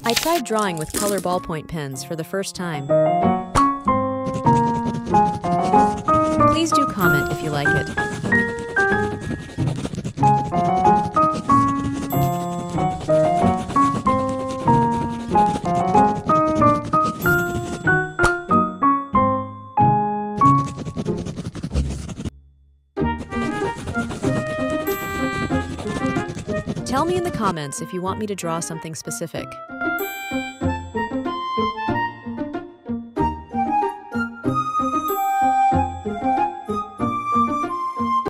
I tried drawing with color ballpoint pens for the first time. Please do comment if you like it. Tell me in the comments if you want me to draw something specific.